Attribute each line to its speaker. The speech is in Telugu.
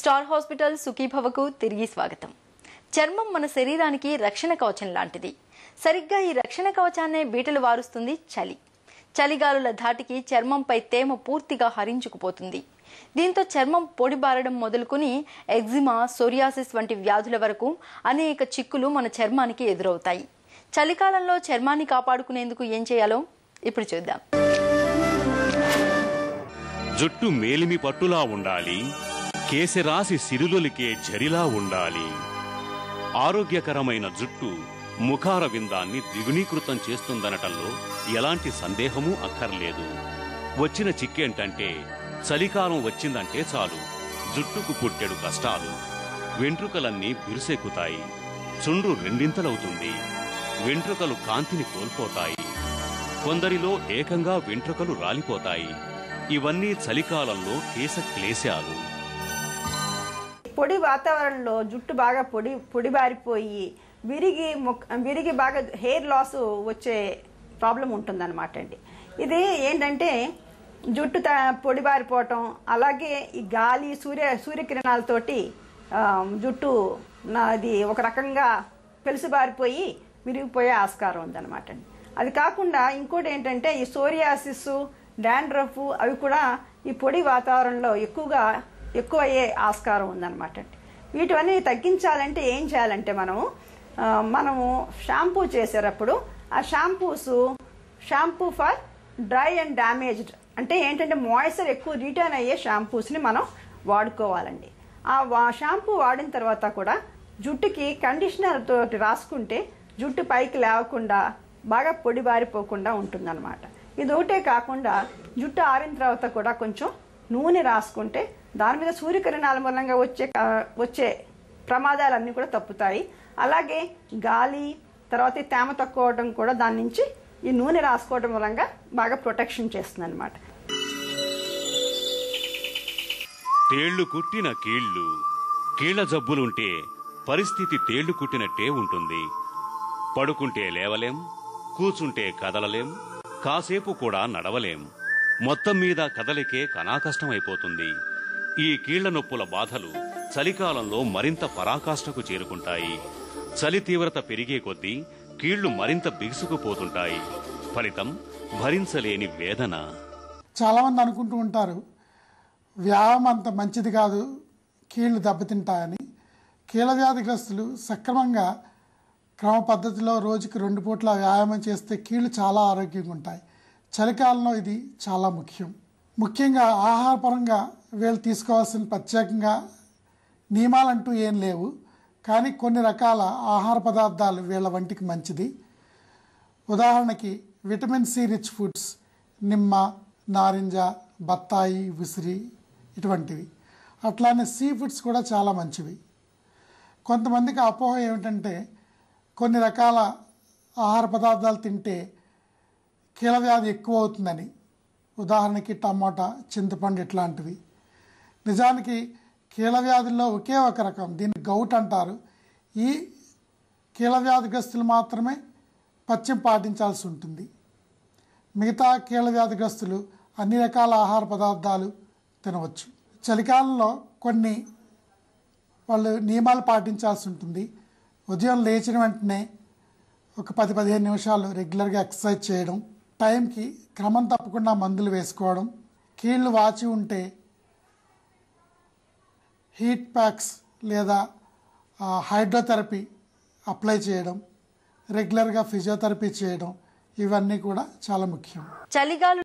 Speaker 1: స్టార్ హాస్పిటల్ సుఖీభవకు తిరిగి స్వాగతం. చర్మం మన శరీరానికి రక్షణ కవచం లాంటిది. సరిగ్గా ఈ రక్షణ కవచాన్నే బీటలు వారుస్తుంది చలి. చలిగాలుల ధాటికి చర్మంపై తేమ పూర్తిగా హరించుకుపోతుంది. దీంతో చర్మం పొడిబారడం మొదలుకొని ఎగ్జిమా, సోరియాసిస్ వంటి వ్యాధుల వరకు అనేక చిక్కులు మన చర్మానికి ఎదురవుతాయి. చలికాలంలో చర్మాన్ని కాపాడుకునేందుకు ఏం చేయాలో ఇప్పుడు చూద్దాం.
Speaker 2: జుట్టు మేలిమి పట్టులా ఉండాలి. కేశరాశి సిరులొలికే జరిలా ఉండాలి. ఆరోగ్యకరమైన జుట్టు ముఖార విందాన్ని ద్విగుణీకృతం చేస్తుందనటంలో ఎలాంటి సందేహమూ అక్కర్లేదు. వచ్చిన చిక్కేంటంటే చలికాలం వచ్చిందంటే చాలు జుట్టుకు పుట్టెడు కష్టాలు. వెంట్రుకలన్నీ బిరుసెక్కుతాయి. చుండ్రు రెండింతలవుతుంది. వెంట్రుకలు కాంతిని కోల్పోతాయి. కొందరిలో ఏకంగా వెంట్రుకలు రాలిపోతాయి. ఇవన్నీ చలికాలంలో కేశ క్లేశాలు.
Speaker 3: పొడి వాతావరణంలో జుట్టు బాగా పొడిబారిపోయి విరిగి బాగా హెయిర్ లాస్ వచ్చే ప్రాబ్లం ఉంటుందన్నమాట అండి. ఇది ఏంటంటే జుట్టు పొడిబారిపోవటం, అలాగే ఈ గాలి సూర్యకిరణాలతోటి జుట్టు అది ఒక రకంగా పెలుసుబారిపోయి విరిగిపోయే ఆస్కారం ఉందన్నమాట అండి. అది కాకుండా ఇంకోటి ఏంటంటే ఈ సోరియాసిస్, డాండ్రఫ్ అవి కూడా ఈ పొడి వాతావరణంలో ఎక్కువయ్యే ఆస్కారం ఉందన్నమాట అండి. వీటివన్నీ తగ్గించాలంటే ఏం చేయాలంటే మనము షాంపూ చేసేటప్పుడు ఆ shampoo for dry and damaged అంటే ఏంటంటే మాయిశ్చర్ ఎక్కువ రిటర్న్ అయ్యే షాంపూస్ని మనం వాడుకోవాలండి. ఆ షాంపూ వాడిన తర్వాత కూడా జుట్టుకి కండిషనర్ తోటి రాసుకుంటే జుట్టు పైకి లేవకుండా బాగా పొడిబారిపోకుండా ఉంటుందన్నమాట. ఇది ఒకటే కాకుండా జుట్టు ఆరిన తర్వాత కూడా కొంచెం నూనె రాసుకుంటే దాని మీద సూర్యకిరణాల మూలంగా వచ్చే ప్రమాదాలన్నీ కూడా తప్పుతాయి. అలాగే గాలి తర్వాత తేమ తక్కువ అవడం కూడా దాని నుంచి ఈ నూనె రాసుకోవడం మూలంగా బాగా ప్రొటెక్షన్ చేస్తుంది అనమాట.
Speaker 2: తేళ్లు కుట్టిన కీళ్ల జబ్బులుంటే పరిస్థితి తేళ్లు కుట్టినట్టే ఉంటుంది. పడుకుంటే లేవలేం, కూచుంటే కదలలేం, కాసేపు కూడా నడవలేం. మొత్తం మీద కదలికే కనాకష్టమైపోతుంది. ఈ కీళ్ల నొప్పుల బాధలు చలికాలంలో మరింత పరాకాష్ఠకు చేరుకుంటాయి. చలి తీవ్రత పెరిగే కొద్దీ కీళ్లు మరింత బిగుసుకుపోతుంటాయి. ఫలితం భరించలేని వేదన.
Speaker 4: చాలా మంది అనుకుంటూ ఉంటారు వ్యాయామం అంత మంచిది కాదు, కీళ్లు దెబ్బతింటాయని. కీళ్ళ వ్యాధిగ్రస్తులు సక్రమంగా క్రమ పద్ధతిలో రోజుకి 2 పూట్ల వ్యాయామం చేస్తే కీళ్లు చాలా ఆరోగ్యంగా ఉంటాయి. చలికాలంలో ఇది చాలా ముఖ్యంగా ఆహారపరంగా వీళ్ళు తీసుకోవాల్సిన ప్రత్యేకంగా నియమాలంటూ ఏం లేవు. కానీ కొన్ని రకాల ఆహార పదార్థాలు వీళ్ళ వంటికి మంచిది. ఉదాహరణకి విటమిన్ సి రిచ్ ఫుడ్స్, నిమ్మ, నారింజ, బత్తాయి, ఉసిరి ఇటువంటివి. అట్లానే సీ ఫుడ్స్ కూడా చాలా మంచివి. కొంతమందికి అపోహ ఏమిటంటే కొన్ని రకాల ఆహార పదార్థాలు తింటే కీళ్ళవ్యాధి ఎక్కువ అవుతుందని. ఉదాహరణకి టమోటా, చింతపండు ఇట్లాంటివి. నిజానికి కీళ్ళవ్యాధుల్లో ఒకే ఒక రకం, దీన్ని గౌట్ అంటారు. ఈ కీళ్ళవ్యాధిగ్రస్తులు మాత్రమే పథ్యం పాటించాల్సి ఉంటుంది. మిగతా కీళ్ళవ్యాధిగ్రస్తులు అన్ని రకాల ఆహార పదార్థాలు తినవచ్చు. చలికాలంలో కొన్ని వాళ్ళు నియమాలు పాటించాల్సి ఉంటుంది. ఉదయం లేచిన వెంటనే ఒక 10-15 నిమిషాలు రెగ్యులర్గా ఎక్సర్సైజ్ చేయడం, టైంకి క్రమం తప్పకుండా మందులు వేసుకోవడం, కీళ్ళు వాచి ఉంటే హీట్ ప్యాక్స్ లేదా హైడ్రోథెరపీ అప్లై చేయడం, రెగ్యులర్గా ఫిజియోథెరపీ చేయడం, ఇవన్నీ కూడా చాలా ముఖ్యం.
Speaker 1: చలిగాలు